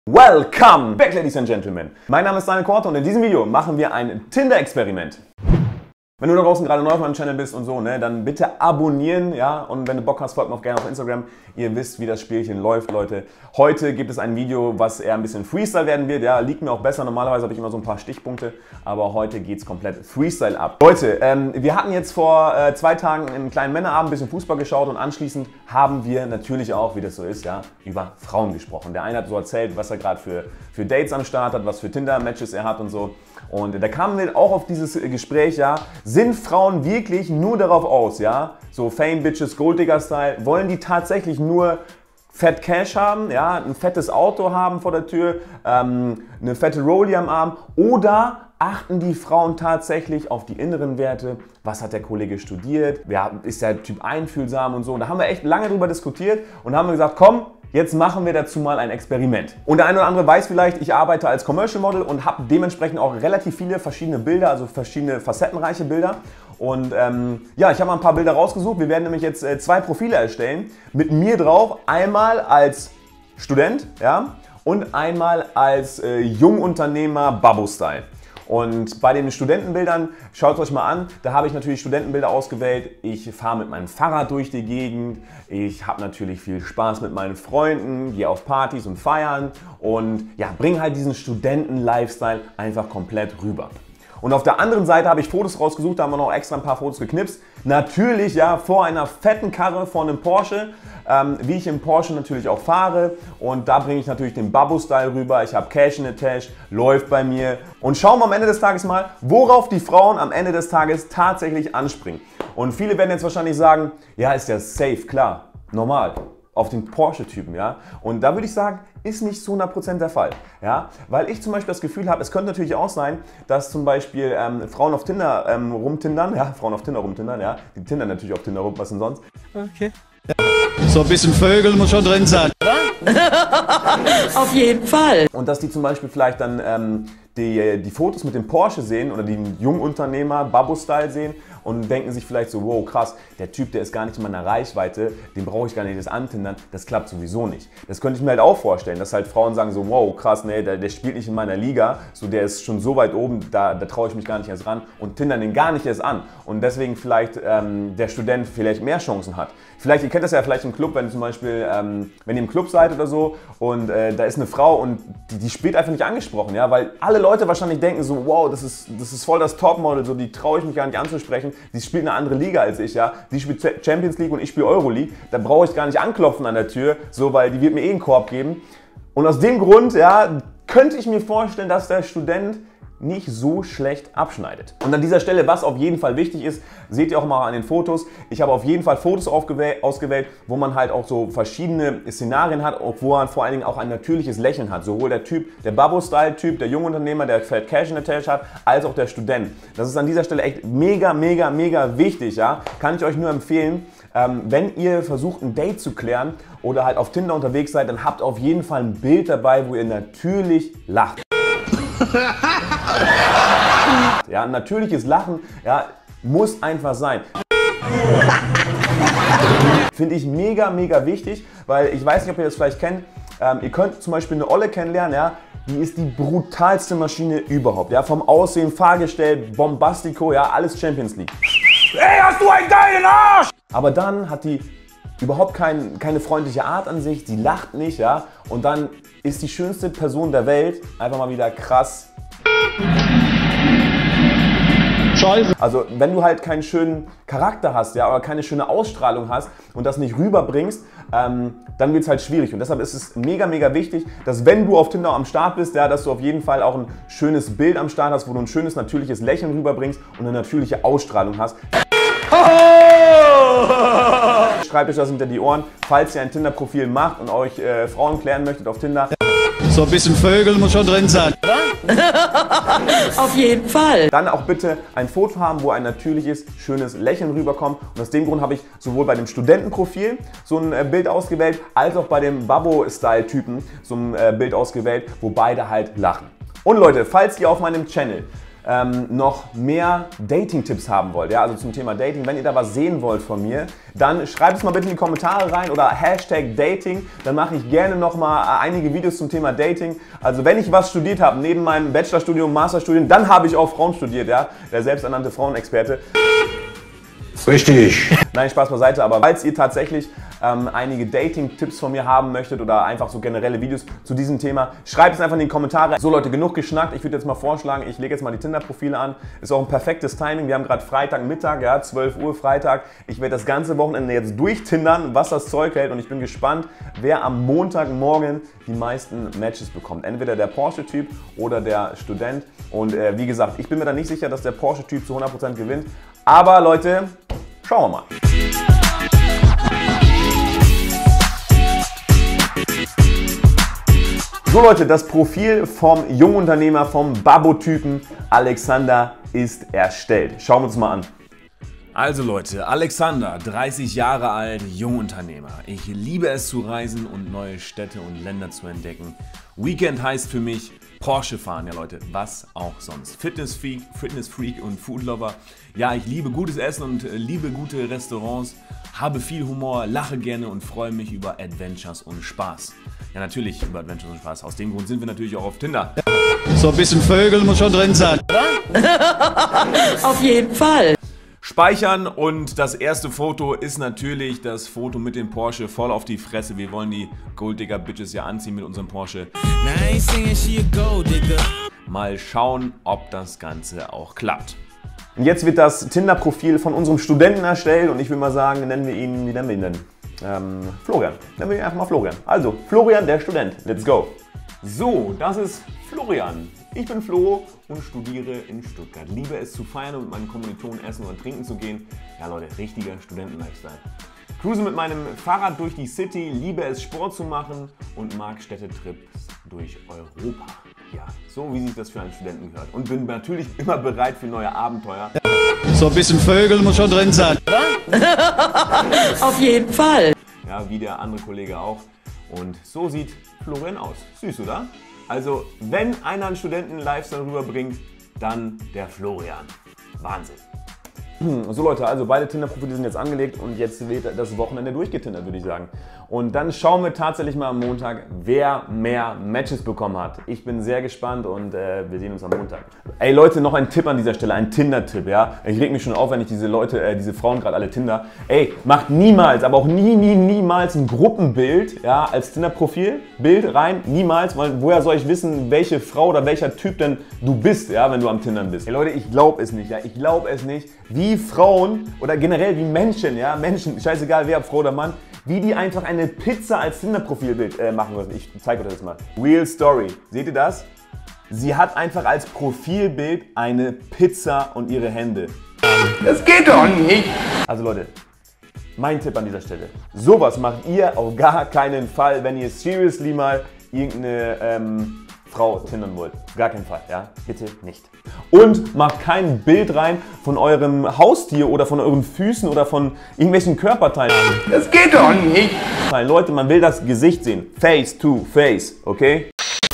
Welcome back, Ladies and Gentlemen. Mein Name ist Daniel Korte und in diesem Video machen wir ein Tinder-Experiment. Wenn du da draußen gerade neu auf meinem Channel bist und so, dann bitte abonnieren, ja, und wenn du Bock hast, folgt mir auch gerne auf Instagram. Ihr wisst, wie das Spielchen läuft, Leute. Heute gibt es ein Video, was eher ein bisschen Freestyle werden wird, ja, liegt mir auch besser. Normalerweise habe ich immer so ein paar Stichpunkte, aber heute geht es komplett Freestyle ab. Leute, wir hatten jetzt vor 2 Tagen einen kleinen Männerabend, ein bisschen Fußball geschaut und anschließend haben wir natürlich auch, wie das so ist, ja, über Frauen gesprochen. Der eine hat so erzählt, was er gerade für Dates am Start hat, was für Tinder-Matches er hat und so. Und da kamen wir auch auf dieses Gespräch, ja, sind Frauen wirklich nur darauf aus, ja, so Fame Bitches, Golddigger-Style, wollen die tatsächlich nur Fett Cash haben, ja, ein fettes Auto haben vor der Tür, eine fette Rollie am Arm, oder achten die Frauen tatsächlich auf die inneren Werte? Was hat der Kollege studiert? Ja, ist der Typ einfühlsam und so? Und da haben wir echt lange drüber diskutiert und haben gesagt, komm, jetzt machen wir dazu mal ein Experiment. Und der eine oder andere weiß vielleicht, ich arbeite als Commercial Model und habe dementsprechend auch relativ viele verschiedene Bilder, also verschiedene facettenreiche Bilder. Und ja, ich habe mal ein paar Bilder rausgesucht. Wir werden nämlich jetzt 2 Profile erstellen mit mir drauf. Einmal als Student, ja, und einmal als Jungunternehmer Babbo-Style. Und bei den Studentenbildern, schaut es euch mal an, da habe ich natürlich Studentenbilder ausgewählt. Ich fahre mit meinem Fahrrad durch die Gegend, ich habe natürlich viel Spaß mit meinen Freunden, gehe auf Partys und feiern und ja, bringe halt diesen Studenten-Lifestyle einfach komplett rüber. Und auf der anderen Seite habe ich Fotos rausgesucht, da haben wir noch extra ein paar Fotos geknipst. Natürlich ja vor einer fetten Karre, vor einem Porsche, wie ich im Porsche natürlich auch fahre. Und da bringe ich natürlich den Babbo-Style rüber. Ich habe Cash in the Tash, läuft bei mir. Und schauen wir am Ende des Tages mal, worauf die Frauen am Ende des Tages tatsächlich anspringen. Und viele werden jetzt wahrscheinlich sagen, ja, ist ja safe, klar, normal. Auf den Porsche-Typen, ja. Und da würde ich sagen, ist nicht zu 100% der Fall, ja. Weil ich zum Beispiel das Gefühl habe, es könnte natürlich auch sein, dass zum Beispiel Frauen auf Tinder rumtindern, ja, Frauen auf Tinder rumtindern, ja. Die tindern natürlich auf Tinder rum, was denn sonst? Okay. So ein bisschen Vögel muss schon drin sein. Auf jeden Fall. Und dass die zum Beispiel vielleicht dann die Fotos mit dem Porsche sehen oder den Jungunternehmer Babbo-Style sehen und denken sich vielleicht so, wow, krass, der Typ, der ist gar nicht in meiner Reichweite, den brauche ich gar nicht das antindern, das klappt sowieso nicht. Das könnte ich mir halt auch vorstellen, dass halt Frauen sagen so, wow, krass, nee, der spielt nicht in meiner Liga, so der ist schon so weit oben, da traue ich mich gar nicht erst ran und tindern den gar nicht erst an. Und deswegen vielleicht der Student vielleicht mehr Chancen hat. Vielleicht, ihr kennt das ja vielleicht im Club, wenn zum Beispiel, wenn ihr im Club seid oder so und da ist eine Frau und die spielt einfach nicht angesprochen, ja, weil alle Leute wahrscheinlich denken so, wow, das ist voll das Topmodel, so die traue ich mich gar nicht anzusprechen, die spielt eine andere Liga als ich, ja, die spielt Champions League und ich spiele Euroleague, da brauche ich gar nicht anklopfen an der Tür, so, weil die wird mir eh einen Korb geben. Und aus dem Grund, ja, könnte ich mir vorstellen, dass der Student nicht so schlecht abschneidet. Und an dieser Stelle, was auf jeden Fall wichtig ist, seht ihr auch mal an den Fotos. Ich habe auf jeden Fall Fotos ausgewählt, wo man halt auch so verschiedene Szenarien hat, wo man vor allen Dingen auch ein natürliches Lächeln hat. Sowohl der Typ, der Babbo-Style-Typ, der Jungunternehmer, der Fat Cash in the Tash hat, als auch der Student. Das ist an dieser Stelle echt mega, mega, mega wichtig, ja. Kann ich euch nur empfehlen. Wenn ihr versucht, ein Date zu klären oder halt auf Tinder unterwegs seid, dann habt auf jeden Fall ein Bild dabei, wo ihr natürlich lacht. Ja, ein natürliches Lachen, ja, muss einfach sein. Finde ich mega, mega wichtig, weil ich weiß nicht, ob ihr das vielleicht kennt. Ihr könnt zum Beispiel eine Olle kennenlernen, ja, die ist die brutalste Maschine überhaupt. Ja, vom Aussehen, Fahrgestell, Bombastico, ja, alles Champions League. Ey, hast du einen geilen Arsch! Aber dann hat die überhaupt keine freundliche Art an sich, sie lacht nicht, ja, und dann ist die schönste Person der Welt einfach mal wieder krass. Scheiße. Also wenn du halt keinen schönen Charakter hast, ja, oder keine schöne Ausstrahlung hast und das nicht rüberbringst, dann wird es halt schwierig. Und deshalb ist es mega, mega wichtig, dass wenn du auf Tinder am Start bist, ja, dass du auf jeden Fall auch ein schönes Bild am Start hast, wo du ein schönes, natürliches Lächeln rüberbringst und eine natürliche Ausstrahlung hast. Schreibt euch das hinter die Ohren, falls ihr ein Tinder-Profil macht und euch Frauen klären möchtet auf Tinder. So ein bisschen Vögel muss schon drin sein. Auf jeden Fall. Dann auch bitte ein Foto haben, wo ein natürliches, schönes Lächeln rüberkommt. Und aus dem Grund habe ich sowohl bei dem Studentenprofil so ein Bild ausgewählt, als auch bei dem Babbo-Style-Typen so ein Bild ausgewählt, wo beide halt lachen. Und Leute, falls ihr auf meinem Channel noch mehr Dating-Tipps haben wollt, ja, also zum Thema Dating, wenn ihr da was sehen wollt von mir, dann schreibt es mal bitte in die Kommentare rein oder Hashtag Dating, dann mache ich gerne nochmal einige Videos zum Thema Dating. Also wenn ich was studiert habe, neben meinem Bachelorstudium, Masterstudium, dann habe ich auch Frauen studiert, ja, der selbsternannte Frauenexperte. Richtig. Nein, Spaß beiseite, aber falls ihr tatsächlich einige Dating-Tipps von mir haben möchtet oder einfach so generelle Videos zu diesem Thema, schreibt es einfach in die Kommentare. So Leute, genug geschnackt. Ich würde jetzt mal vorschlagen, ich lege jetzt mal die Tinder-Profile an. Ist auch ein perfektes Timing. Wir haben gerade Freitagmittag, ja, 12 Uhr Freitag. Ich werde das ganze Wochenende jetzt durchtindern, was das Zeug hält, und ich bin gespannt, wer am Montagmorgen die meisten Matches bekommt. Entweder der Porsche-Typ oder der Student. Und wie gesagt, ich bin mir da nicht sicher, dass der Porsche-Typ zu 100% gewinnt. Aber Leute, schauen wir mal. So Leute, das Profil vom Jungunternehmer, vom Babbo-Typen Alexander ist erstellt. Schauen wir uns mal an. Also Leute, Alexander, 30 Jahre alt, Jungunternehmer. Ich liebe es zu reisen und neue Städte und Länder zu entdecken. Weekend heißt für mich Porsche fahren, ja Leute, was auch sonst. Fitnessfreak und Foodlover. Ja, ich liebe gutes Essen und liebe gute Restaurants, habe viel Humor, lache gerne und freue mich über Adventures und Spaß. Ja, natürlich über Adventures und Spaß. Aus dem Grund sind wir natürlich auch auf Tinder. So ein bisschen Vögel muss schon drin sein. Auf jeden Fall. Speichern, und das erste Foto ist natürlich das Foto mit dem Porsche voll auf die Fresse. Wir wollen die Golddigger-Bitches ja anziehen mit unserem Porsche. Mal schauen, ob das Ganze auch klappt. Und jetzt wird das Tinder-Profil von unserem Studenten erstellt und ich will mal sagen, nennen wir ihn, wie nennen wir ihn denn? Florian. Nennen wir ihn einfach mal Florian. Also, Florian, der Student. Let's go. So, das ist Florian. Ich bin Flo und studiere in Stuttgart. Liebe es zu feiern und mit meinen Kommilitonen essen oder trinken zu gehen. Ja Leute, richtiger Studenten-Lifestyle. Cruise mit meinem Fahrrad durch die City, liebe es Sport zu machen und mag Städtetrips durch Europa. Ja, so wie sich das für einen Studenten gehört. Und bin natürlich immer bereit für neue Abenteuer. So ein bisschen Vögel muss schon drin sein. Auf jeden Fall. Ja, wie der andere Kollege auch. Und so sieht Florian aus. Süß, oder? Also, wenn einer einen Studenten-Lifestyle rüberbringt, dann der Florian. Wahnsinn. So Leute, also beide Tinder-Profile sind jetzt angelegt und jetzt wird das Wochenende durchgetindert, würde ich sagen. Und dann schauen wir tatsächlich mal am Montag, wer mehr Matches bekommen hat. Ich bin sehr gespannt und wir sehen uns am Montag. Ey Leute, noch ein Tipp an dieser Stelle, ein Tinder-Tipp, ja. Ich reg mich schon auf, wenn ich diese Leute, diese Frauen gerade alle Tinder. Ey, macht niemals, aber auch niemals ein Gruppenbild, ja, als Tinder-Profil-Bild rein. Niemals, weil woher soll ich wissen, welche Frau oder welcher Typ denn du bist, ja, wenn du am Tindern bist. Ey Leute, ich glaube es nicht, ja. Ich glaube es nicht, wie Frauen oder generell wie Menschen, ja, Menschen, scheißegal wer, ob Frau oder Mann, wie die einfach eine Pizza als Tinder-Profilbild machen müssen. Ich zeige euch das mal. Real Story. Seht ihr das? Sie hat einfach als Profilbild eine Pizza und ihre Hände. Das geht doch nicht! Also Leute, mein Tipp an dieser Stelle. Sowas macht ihr auf gar keinen Fall, wenn ihr seriously mal irgendeine Frau tindern wollt. Gar keinen Fall, ja? Bitte nicht. Und macht kein Bild rein von eurem Haustier oder von euren Füßen oder von irgendwelchen Körperteilen. Das geht doch nicht! Leute, man will das Gesicht sehen. Face to face, okay?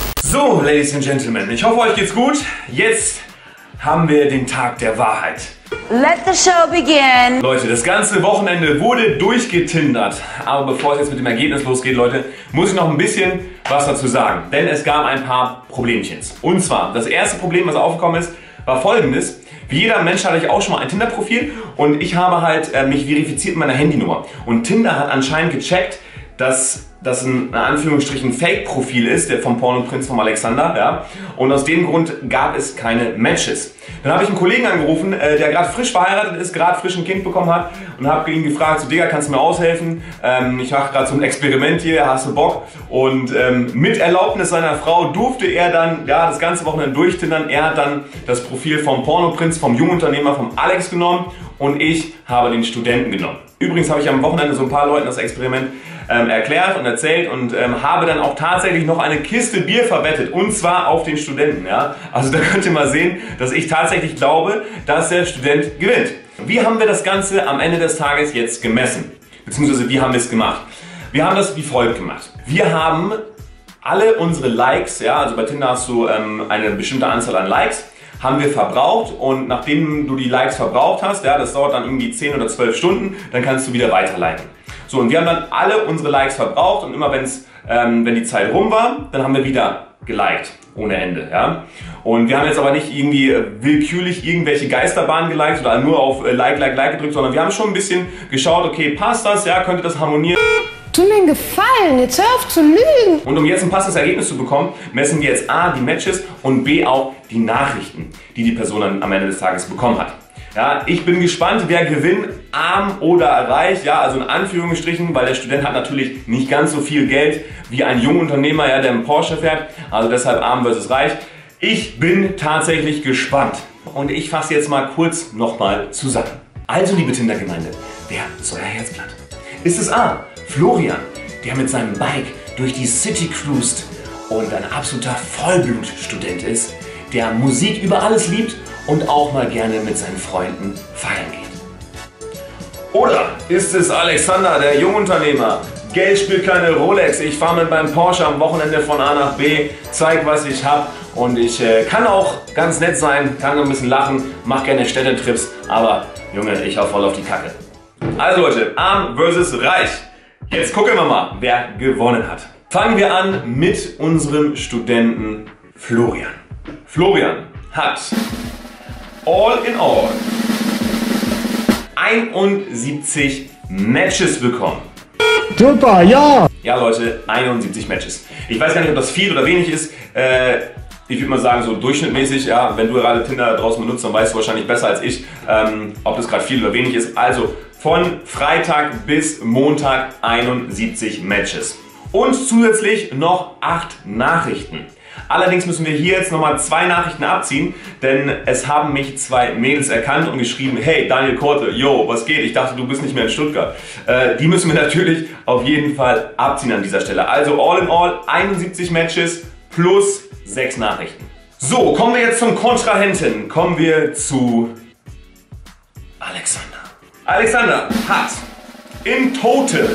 So, Ladies and Gentlemen, ich hoffe, euch geht's gut. Jetzt haben wir den Tag der Wahrheit. Let the show begin. Leute, das ganze Wochenende wurde durchgetindert. Aber bevor es jetzt mit dem Ergebnis losgeht, Leute, muss ich noch ein bisschen was dazu sagen. Denn es gab ein paar Problemchens. Und zwar, das erste Problem, was aufgekommen ist, war folgendes. Wie jeder Mensch hatte ich auch schon mal ein Tinder-Profil und ich habe halt mich verifiziert mit meiner Handynummer. Und Tinder hat anscheinend gecheckt, dass das ein, in Anführungsstrichen, Fake-Profil ist, der vom Pornoprinz vom Alexander, ja. Und aus dem Grund gab es keine Matches. Dann habe ich einen Kollegen angerufen, der gerade frisch verheiratet ist, gerade frisch ein Kind bekommen hat und habe ihn gefragt, so Digga, kannst du mir aushelfen? Ich mache gerade so ein Experiment hier, hast du Bock? Und mit Erlaubnis seiner Frau durfte er dann ja, das ganze Wochenende durchtindern. Er hat dann das Profil vom Pornoprinz, vom Jungunternehmer, vom Alex genommen und ich habe den Studenten genommen. Übrigens habe ich am Wochenende so ein paar Leuten das Experiment erklärt und erzählt und habe dann auch tatsächlich noch eine Kiste Bier verwettet und zwar auf den Studenten. Ja? Also da könnt ihr mal sehen, dass ich tatsächlich glaube, dass der Student gewinnt. Wie haben wir das Ganze am Ende des Tages jetzt gemessen? Beziehungsweise wie haben wir es gemacht? Wir haben das wie folgt gemacht. Wir haben alle unsere Likes, ja, also bei Tinder hast du eine bestimmte Anzahl an Likes, haben wir verbraucht und nachdem du die Likes verbraucht hast, ja, das dauert dann irgendwie 10 oder 12 Stunden, dann kannst du wieder weiter liken. So, und wir haben dann alle unsere Likes verbraucht und immer wenn die Zeit rum war, dann haben wir wieder geliked. Ohne Ende, ja. Und wir haben jetzt aber nicht irgendwie willkürlich irgendwelche Geisterbahnen geliked oder nur auf Like gedrückt, sondern wir haben schon ein bisschen geschaut, okay, passt das, ja, könnte das harmonieren? Tu mir einen Gefallen, jetzt hör auf zu lügen. Und um jetzt ein passendes Ergebnis zu bekommen, messen wir jetzt A, die Matches und B, auch die Nachrichten, die die Person dann am Ende des Tages bekommen hat. Ja, ich bin gespannt, wer gewinnt, arm oder reich, ja, also in Anführungsstrichen, weil der Student hat natürlich nicht ganz so viel Geld wie ein Jungunternehmer, ja, der einen Porsche fährt, also deshalb arm versus reich. Ich bin tatsächlich gespannt und ich fasse jetzt mal kurz nochmal zusammen. Also, liebe Tinder-Gemeinde, wer ist euer Herzblatt? Ist es A, Florian, der mit seinem Bike durch die City cruist und ein absoluter Vollblutstudent ist, der Musik über alles liebt und auch mal gerne mit seinen Freunden feiern geht? Oder ist es Alexander, der Jungunternehmer? Geld spielt keine Rolex, ich fahre mit meinem Porsche am Wochenende von A nach B, zeig was ich hab und ich kann auch ganz nett sein, kann ein bisschen lachen, mach gerne Städtetrips, aber Junge, ich hau voll auf die Kacke. Also Leute, arm versus reich. Jetzt gucken wir mal, wer gewonnen hat. Fangen wir an mit unserem Studenten Florian. Florian hat all in all 71 Matches bekommen. Super, ja! Ja Leute, 71 Matches. Ich weiß gar nicht, ob das viel oder wenig ist. Ich würde mal sagen, so durchschnittmäßig, ja, wenn du gerade Tinder draußen benutzt, dann weißt du wahrscheinlich besser als ich, ob das gerade viel oder wenig ist. Also von Freitag bis Montag 71 Matches. Und zusätzlich noch 8 Nachrichten. Allerdings müssen wir hier jetzt nochmal 2 Nachrichten abziehen, denn es haben mich 2 Mädels erkannt und geschrieben, hey Daniel Korte, yo, was geht? Ich dachte, du bist nicht mehr in Stuttgart. Die müssen wir natürlich auf jeden Fall abziehen an dieser Stelle. Also all in all 71 Matches plus 6 Nachrichten. So, kommen wir jetzt zum Kontrahenten. Kommen wir zu Alexander. Alexander hat in total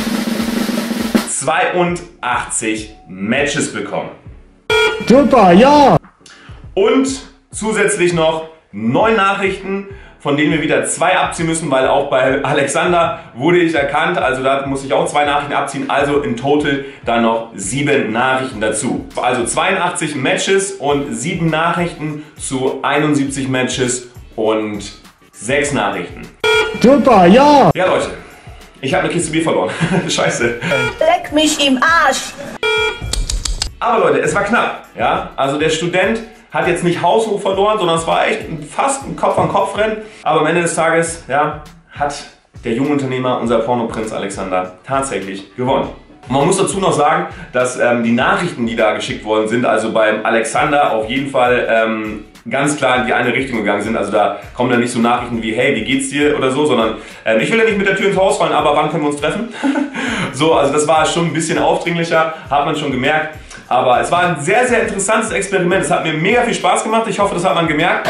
82 Matches bekommen. Super, ja! Und zusätzlich noch 9 Nachrichten, von denen wir wieder 2 abziehen müssen, weil auch bei Alexander wurde ich erkannt, also da muss ich auch 2 Nachrichten abziehen, also in total dann noch 7 Nachrichten dazu. Also 82 Matches und 7 Nachrichten zu 71 Matches und 6 Nachrichten. Super, ja! Ja Leute, ich habe eine Kiste Bier verloren. Scheiße. Leck mich im Arsch. Aber Leute, es war knapp. Ja? Also der Student hat jetzt nicht haushoch verloren, sondern es war echt fast ein Kopf-an-Kopf-Rennen. Aber am Ende des Tages, ja, hat der Jungunternehmer, unser Pornoprinz Alexander, tatsächlich gewonnen. Und man muss dazu noch sagen, dass die Nachrichten, die da geschickt worden sind, also beim Alexander auf jeden Fall ganz klar in die eine Richtung gegangen sind. Also da kommen dann nicht so Nachrichten wie, hey, wie geht's dir oder so, sondern ich will ja nicht mit der Tür ins Haus fallen, aber wann können wir uns treffen? So, also das war schon ein bisschen aufdringlicher, hat man schon gemerkt. Aber es war ein sehr, sehr interessantes Experiment. Es hat mir mega viel Spaß gemacht. Ich hoffe, das hat man gemerkt.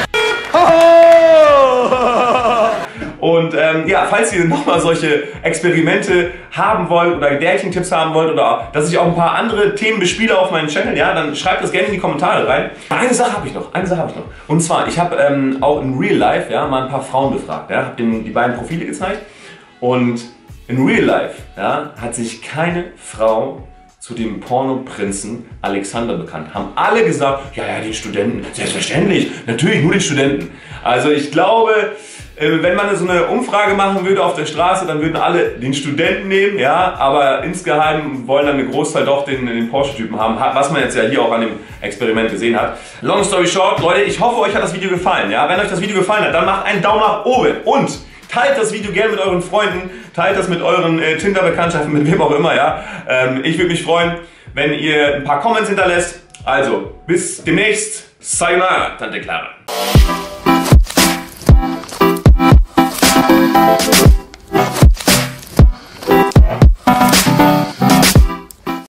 Und ja, falls ihr nochmal solche Experimente haben wollt oder Dating-Tipps haben wollt oder dass ich auch ein paar andere Themen bespiele auf meinem Channel, ja, dann schreibt das gerne in die Kommentare rein. Eine Sache habe ich noch. Und zwar, ich habe auch in Real Life ja, mal ein paar Frauen befragt. Ja, habe denen die beiden Profile gezeigt. Und in Real Life ja, hat sich keine Frau zu dem Pornoprinzen Alexander bekannt. Haben alle gesagt, ja, den Studenten, selbstverständlich, natürlich nur den Studenten. Also ich glaube, wenn man so eine Umfrage machen würde auf der Straße, dann würden alle den Studenten nehmen, ja, aber insgeheim wollen dann eine Großteil doch den Porsche-Typen haben, was man jetzt ja hier auch an dem Experiment gesehen hat. Long story short, Leute, ich hoffe, euch hat das Video gefallen, ja. Wenn euch das Video gefallen hat, dann macht einen Daumen nach oben und teilt das Video gerne mit euren Freunden, teilt das mit euren Tinder-Bekanntschaften, mit wem auch immer, ja. Ich würde mich freuen, wenn ihr ein paar Comments hinterlässt. Also, bis demnächst. Sayonara, Tante Clara.